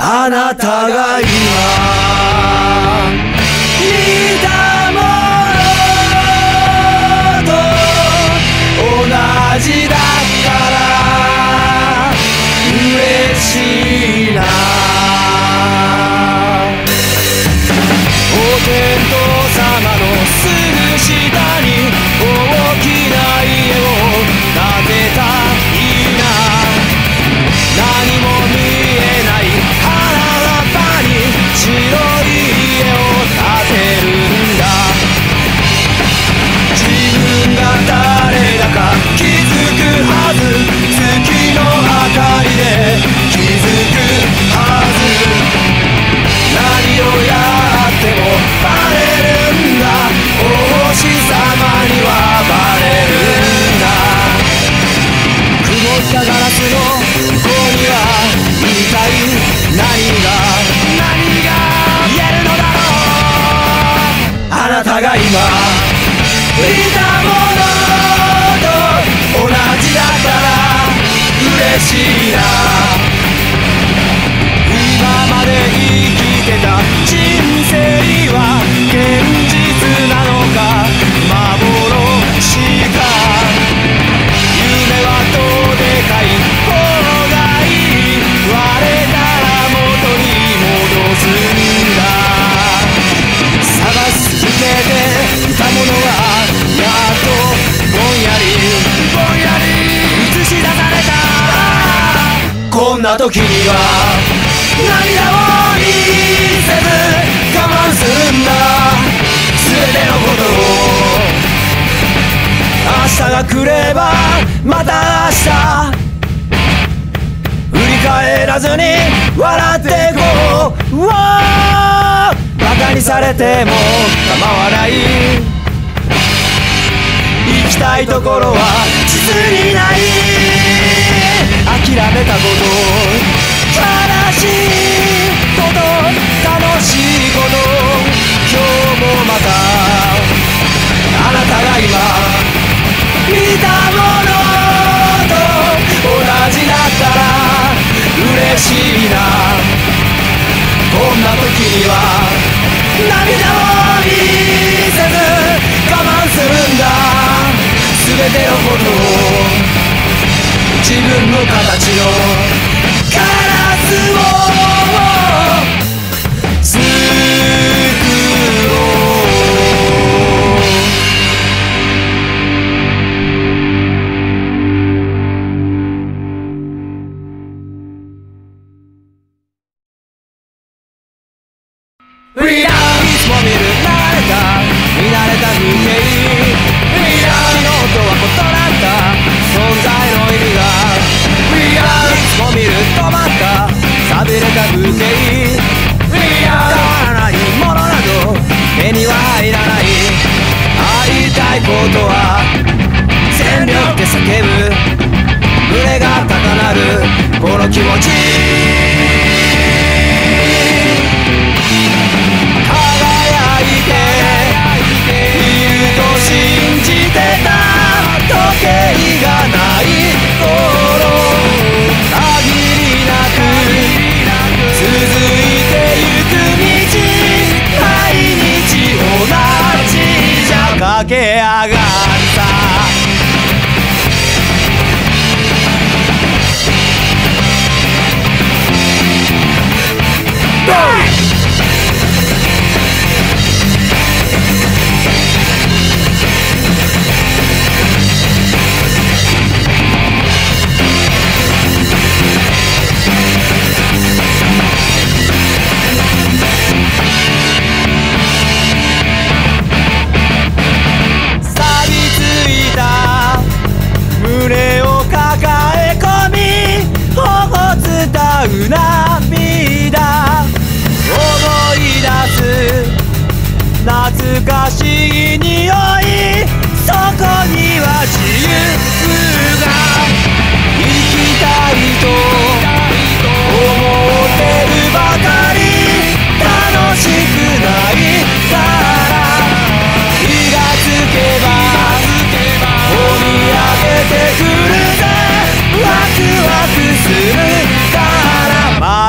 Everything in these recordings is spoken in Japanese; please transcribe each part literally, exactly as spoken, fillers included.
あなたが今見たものと同じだから嬉しいな。お天道様のすぐ下に大きな家を建てたいな。何も見えない原っぱに白い家を建てるんだ。自分が誰だか気づくはず。月の明かりで気づくはず。何をやってもバレるんだ。お星様にはバレるんだ。曇ったガラスの向こうには一体何が何が言えるのだろう。あなたが今見たものと同じだったら嬉しいな。今まで生きてた人生は現実なのか幻か。夢はどうでかい方がいい。割れたら元に戻すんだ。探し続けていたものがやっとぼんやりぼんやり映し出された。こんな時には涙を見せず我慢するんだ。全てのことを明日が来ればまた明日振り返らずに笑ってこう。バカにされても構わない。行きたいところは地図にない。諦めたこと悲しいこと楽しいこと今日もまたあなたが今見たものと同じだったら嬉しいな。こんな時には涙を見せず我慢するんだ。全てのことを自分の形のガラスを作ろう。We are いつも見る慣れた見慣れた風景。We are 昨日とは異なった存在の意味が。We are いつも見る止まった寂れた風景。We are 変わらないものなど目には入らない。会いたいことは全力で叫ぶ。胸が高鳴るこの気持ち。信じてた時計がない頃限りなく続いてゆく道。毎日同じじゃ駆け上がるさ。涙思い出す懐かしい匂い。そこには自由が生きたいと思ってるばかり。楽しくないから気がつけば込み上げてくるぜ。ワクワクするから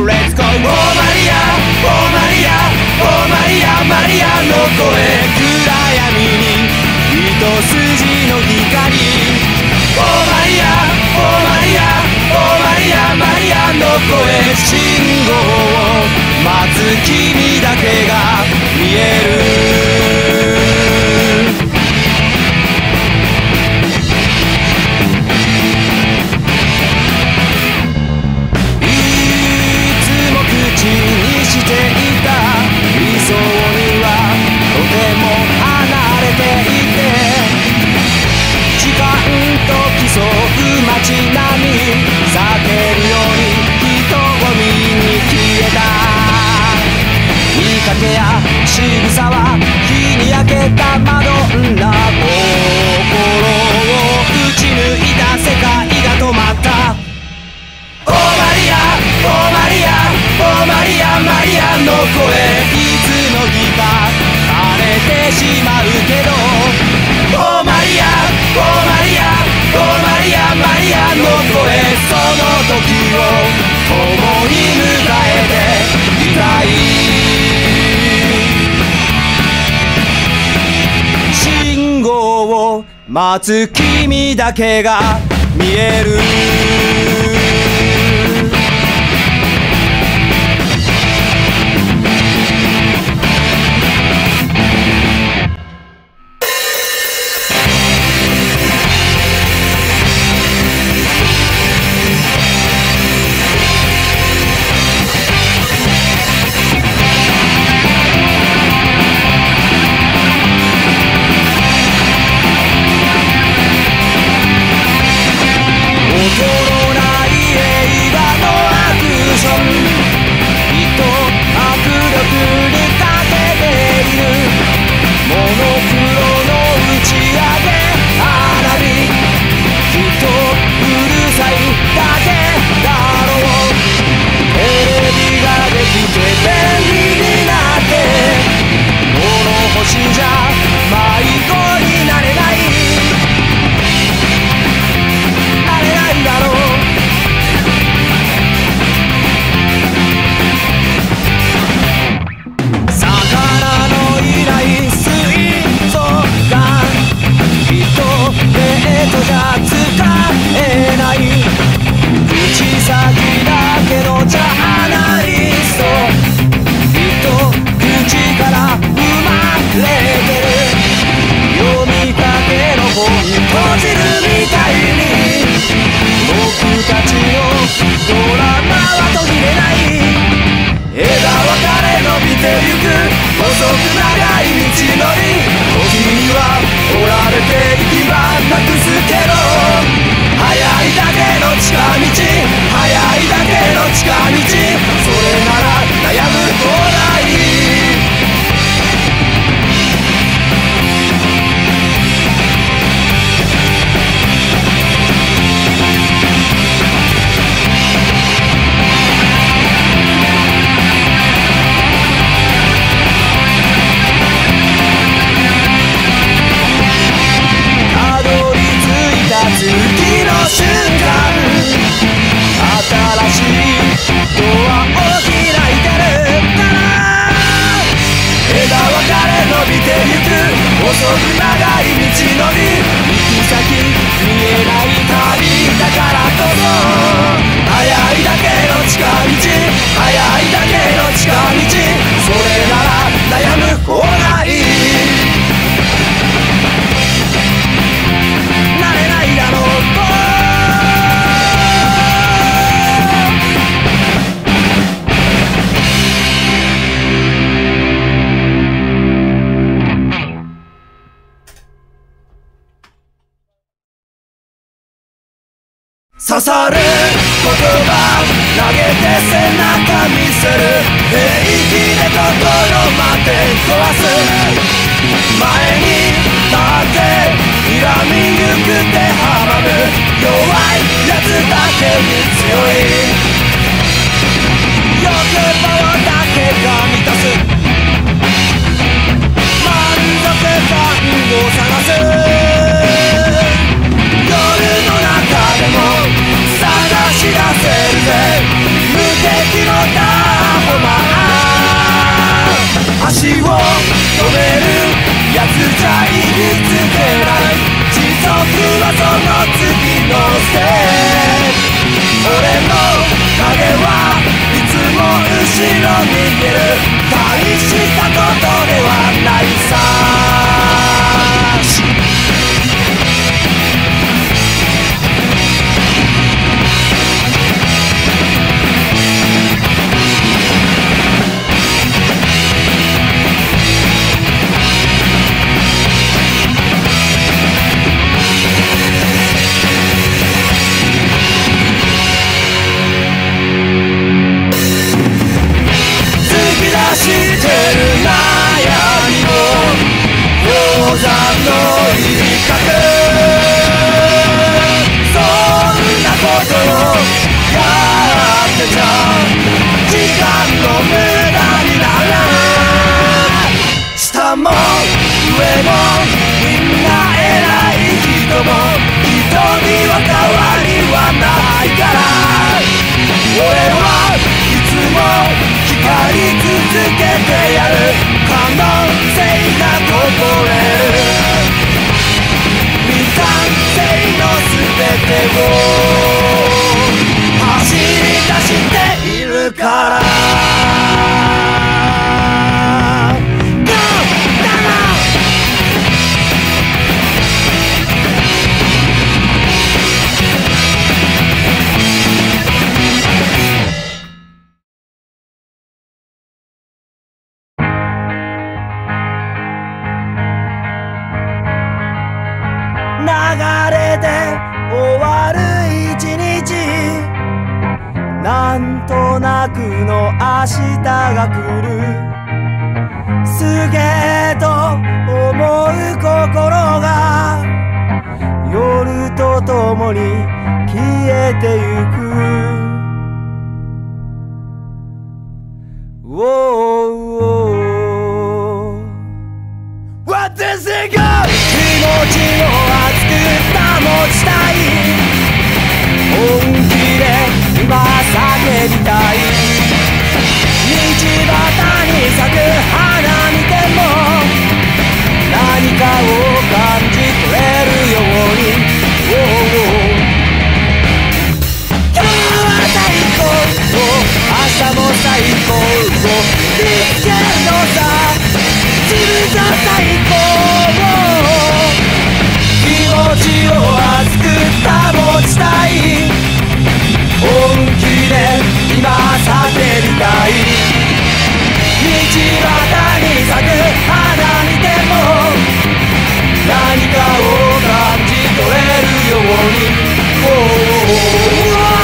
ゴーレッツゴー。オーマリアオーマリアオーマリアマリアの声、暗闇に一筋の光。オーマリアオーマリアオーマリアマリアの声、信号を待つ君だけが見える。街並み避けるように人混みに消えた。見かけや仕草は日に焼けたマドンナ。心を打ち抜いた世界が止まった。オーマリアオーマリアオーマリアマリアの声、いつの日か枯れてしまうけど。オーマリアオーマリアオーマリアマリアの声、その時を共に迎えていたい。信号を待つ君だけが見える。刺さる言葉投げて背中見せる、平気で心まで壊す。前に立って睨みゆく手阻む、弱いやつだけに強い。欲望だけが満たす満足感を探す。夜の中でも探し出せるぜ、無敵のたホマー足を止めるやつじゃ生きつけない持続はその次のステップ俺の影はいつも後ろに見える大したことではないさしてる悩みも氷山の一角そんなことをやってちゃ時間の無駄になら下も上もみんな偉い人も人には変わりはないから俺はいつも光り続けてやる可能性がこぼれる未完成の全てを走り出しているから流れで終わる一日なんとなくの明日が来るすげえと思う心が夜とともに消えてゆく What does it go? 気持ちを熱く保ちたい本気で今叫びたい道端に咲く花見ても何かを感じ取れるように、oh oh、今日は最高明日も最高を見つけるのさ自分が最高気持ちを熱く保ちたい本気で今叫びたい道端に咲く花見ても何かを感じ取れるように、oh oh oh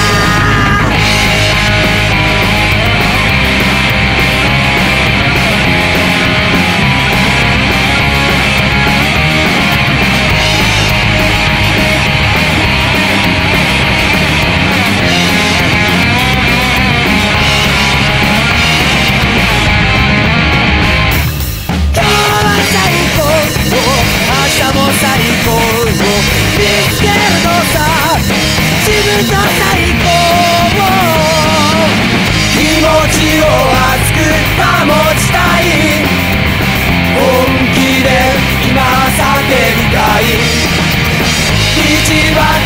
明日も最高を見つけるのさ自分が最高気持ちを熱く保ちたい本気で今叫びたい道端